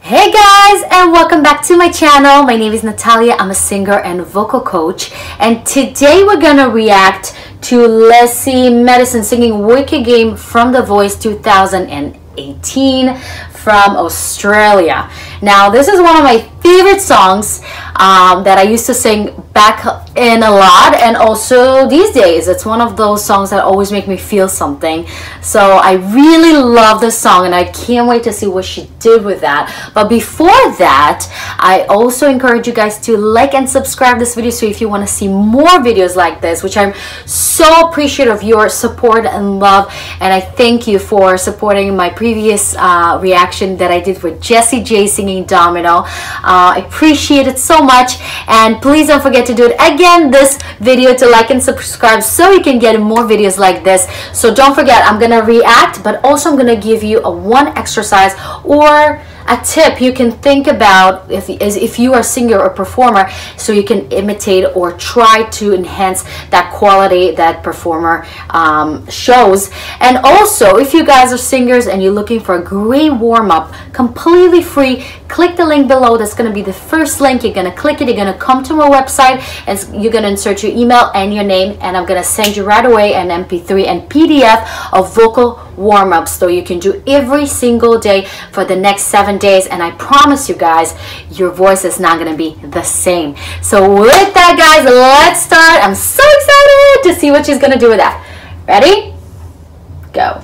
Hey guys, and welcome back to my channel. My name is Natalia. I'm a singer and vocal coach, and today we're gonna react to Leslie Madison singing Wicked Game from The Voice 2018 from Australia. Now this is one of my favorite songs that I used to sing back in a lot, and also these days it's one of those songs that always make me feel something. So I really love this song and I can't wait to see what she did with that. But before that, I also encourage you guys to like and subscribe this video, so if you want to see more videos like this, which I'm so appreciative of your support and love, and I thank you for supporting my previous reaction that I did with Jessie J singing Domino. I appreciate it so much, and please don't forget to do it again this video, to like and subscribe so you can get more videos like this. So don't forget, I'm gonna react, but also I'm gonna give you a one exercise or a tip you can think about if you are a singer or performer, so you can imitate or try to enhance that quality that performer shows. And also, if you guys are singers and you're looking for a great warm-up, completely free, click the link below. That's going to be the first link. You're going to click it, you're going to come to my website, and you're going to insert your email and your name, and I'm going to send you right away an MP3 and PDF of vocal warm-ups, so you can do every single day for the next 7 days, and I promise you guys, your voice is not going to be the same. So with that, guys, let's start. I'm so excited to see what she's going to do with that. Ready? Go.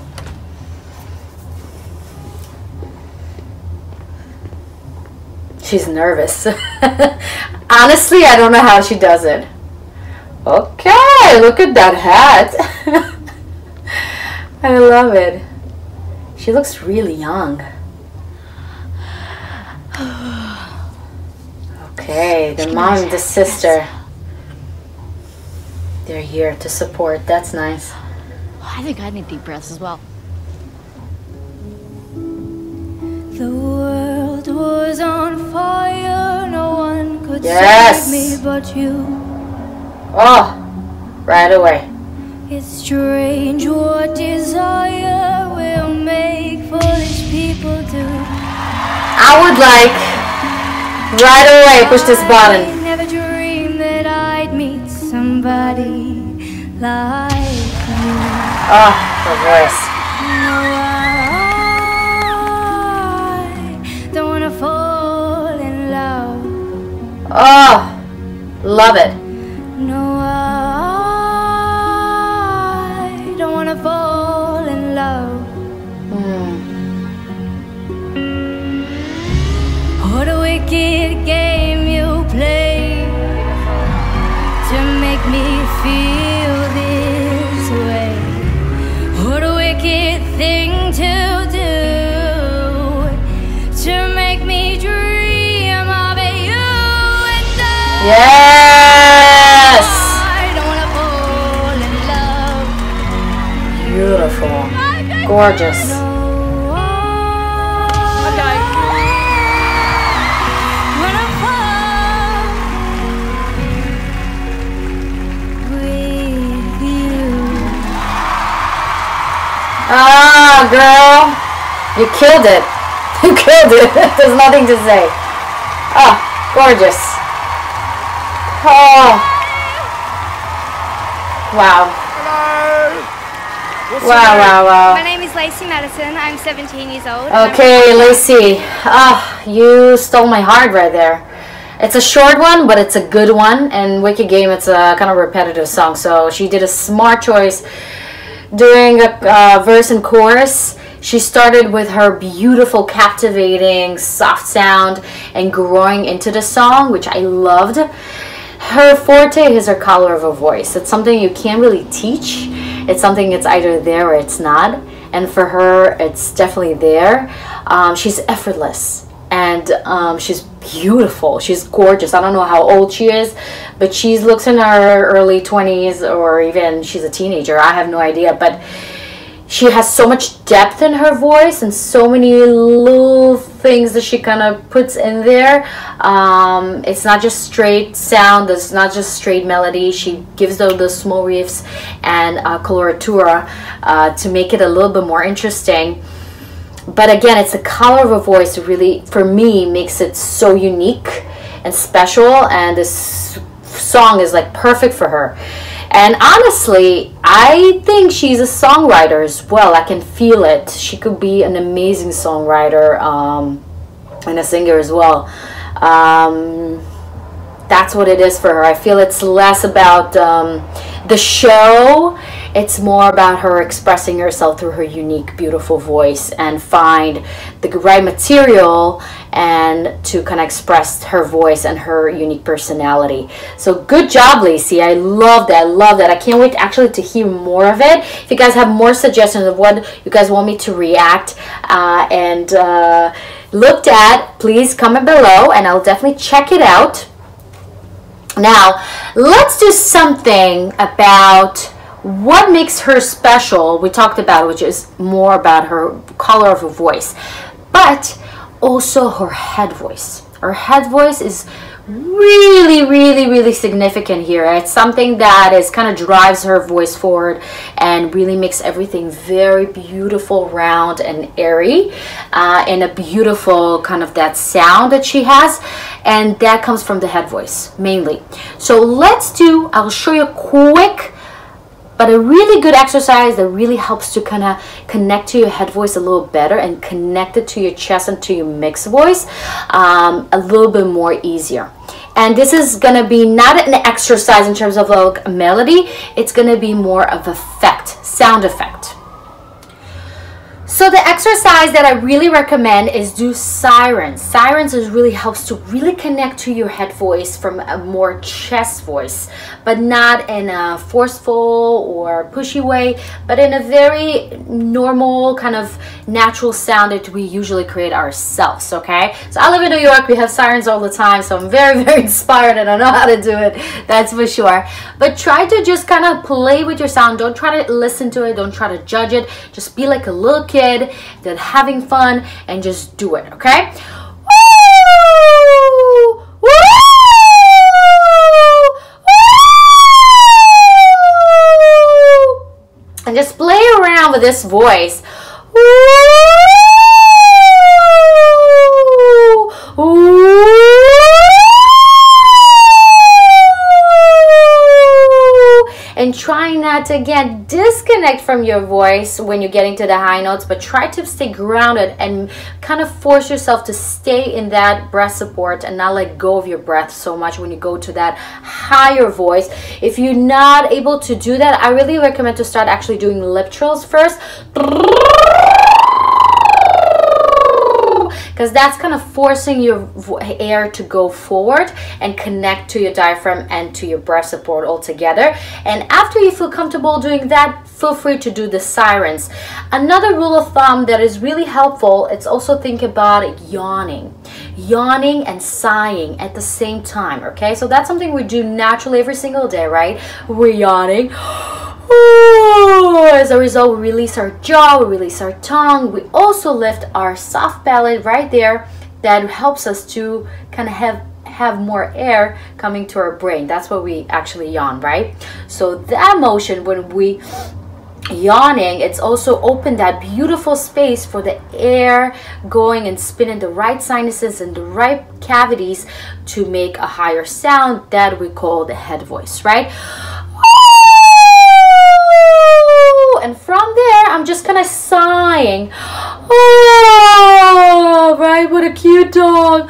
She's nervous. Honestly, I don't know how she does it. Okay, look at that hat. I love it. She looks really young. Okay, the mom and the sister, they're here to support. That's nice. I think I need deep breaths as well. The world was on fire, no one could Yes. save me but you. Oh, right away. It's strange what desire will make foolish people do. I would like right away push this I button. never dreamed that I'd meet somebody like you. Oh, her voice. No, I don't wanna fall in love. Oh, love it. No, I don't wanna fall in love. What a wicked game you play to make me feel this way. What a wicked thing to do to make me dream of you and I. Yes. I don't wanna fall in love. Beautiful. Gorgeous. Ah, girl, you killed it. You killed it. There's nothing to say. Ah, gorgeous. Oh. Wow. Hello. Wow, wow, wow. My name is Lacey Madison. I'm 17 years old. Okay, Lacey. Ah, you stole my heart right there. It's a short one, but it's a good one. And Wicked Game, it's a kind of repetitive song. So she did a smart choice. During a verse and chorus, she started with her beautiful, captivating, soft sound and growing into the song, which I loved. Her forte is her color of a voice. It's something you can't really teach. It's something that's either there or it's not. And for her, it's definitely there. She's effortless. And she's beautiful. She's gorgeous. I don't know how old she is, but she looks in her early 20s, or even she's a teenager. I have no idea, but she has so much depth in her voice and so many little things that she kind of puts in there. It's not just straight sound. It's not just straight melody. She gives those small riffs and coloratura to make it a little bit more interesting. But again, it's the color of her voice really, for me, makes it so unique and special, and this song is like perfect for her. And honestly, I think she's a songwriter as well. I can feel it. She could be an amazing songwriter and a singer as well. That's what it is for her. I feel it's less about the show. It's more about her expressing herself through her unique, beautiful voice, and find the right material and to kind of express her voice and her unique personality. So good job, Lacey. I love that. I love that. I can't wait actually to hear more of it. If you guys have more suggestions of what you guys want me to react and looked at, please comment below and I'll definitely check it out. Now, let's do something about what makes her special. We talked about, which is more about her color of her voice, but also her head voice. Her head voice is really significant here. It's something that is kind of drives her voice forward and really makes everything very beautiful, round and airy, and a beautiful kind of that sound that she has, and that comes from the head voice mainly. So I'll show you a quick but a really good exercise that really helps to kind of connect to your head voice a little better and connect it to your chest and to your mixed voice a little bit more easier. And this is going to be not an exercise in terms of like a melody. It's going to be more of effect, sound effect. So the exercise that I really recommend is do sirens. Sirens really helps to really connect to your head voice from a more chest voice, but not in a forceful or pushy way, but in a very normal kind of natural sound that we usually create ourselves, okay? So I live in New York, we have sirens all the time, so I'm very inspired and I know how to do it, that's for sure. But try to just kind of play with your sound. Don't try to listen to it, don't try to judge it. Just be like a little kid that having fun and just do it, okay? Woo! Woo! Woo! And just play around with this voice. Woo! Woo! And try not to, again, disconnect from your voice when you're getting to the high notes, but try to stay grounded and kind of force yourself to stay in that breath support and not let go of your breath so much when you go to that higher voice. If you're not able to do that, I really recommend to start actually doing lip trills first, because that's kind of forcing your air to go forward and connect to your diaphragm and to your breath support all together. And after you feel comfortable doing that, feel free to do the sirens. Another rule of thumb that is really helpful, it's also think about yawning and sighing at the same time, okay? So that's something we do naturally every single day, right? We're yawning. As a result, we release our jaw, we release our tongue. We also lift our soft palate right there. That helps us to kind of have more air coming to our brain. That's why we actually yawn, right? So that motion, when we yawning, it's also open that beautiful space for the air going and spinning the right sinuses and the right cavities to make a higher sound that we call the head voice, right? And from there, I'm just kind of sighing. Oh, right, what a cute dog.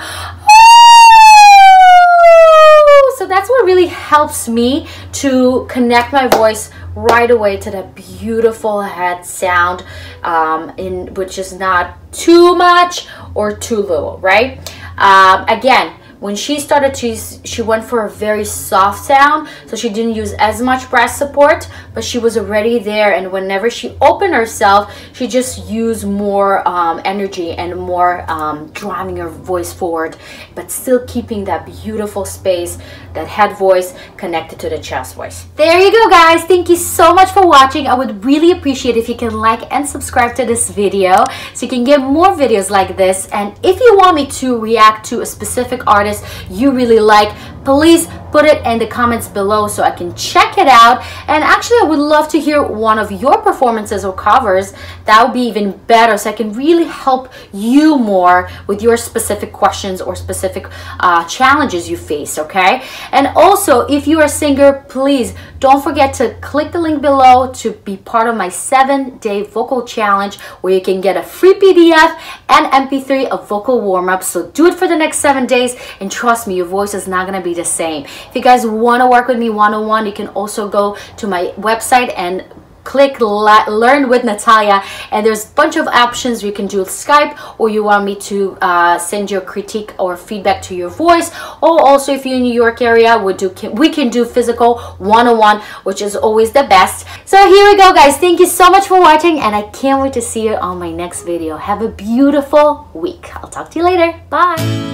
Oh, so that's what really helps me to connect my voice right away to that beautiful head sound, which is not too much or too little, right? Again, when she started to use, she went for a very soft sound, so she didn't use as much breath support, but she was already there, and whenever she opened herself, she just used more energy and more driving her voice forward, but still keeping that beautiful space, that head voice connected to the chest voice. There you go, guys. Thank you so much for watching. I would really appreciate if you can like and subscribe to this video so you can get more videos like this. And if you want me to react to a specific artist you really like, please put it in the comments below so I can check it out. And actually, I would love to hear one of your performances or covers. That would be even better, so I can really help you more with your specific questions or specific challenges you face, okay? And also, if you are a singer, please don't forget to click the link below to be part of my 7-day vocal challenge, where you can get a free PDF and MP3 of vocal warm-ups. So do it for the next 7 days, and trust me, your voice is not going to be the same. If you guys want to work with me one-on-one, you can also go to my website and click Learn with Natalia, and there's a bunch of options. You can do Skype, or you want me to send your critique or feedback to your voice, or also if you're in New York area, we can do physical one-on-one, which is always the best. So here we go, guys. Thank you so much for watching, and I can't wait to see you on my next video. Have a beautiful week. I'll talk to you later. Bye.